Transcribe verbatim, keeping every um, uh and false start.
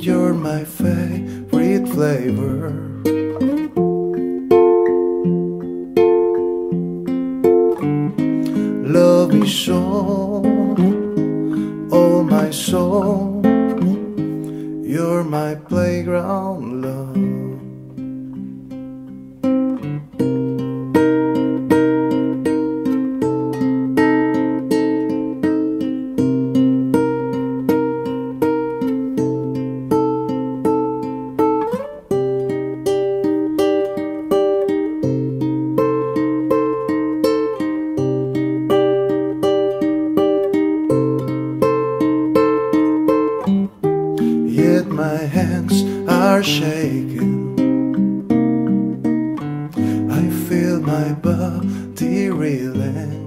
You're my favorite flavor. Love is all, all my soul. You're my playground, love. Yet my hands are shaking. I feel my body reeling.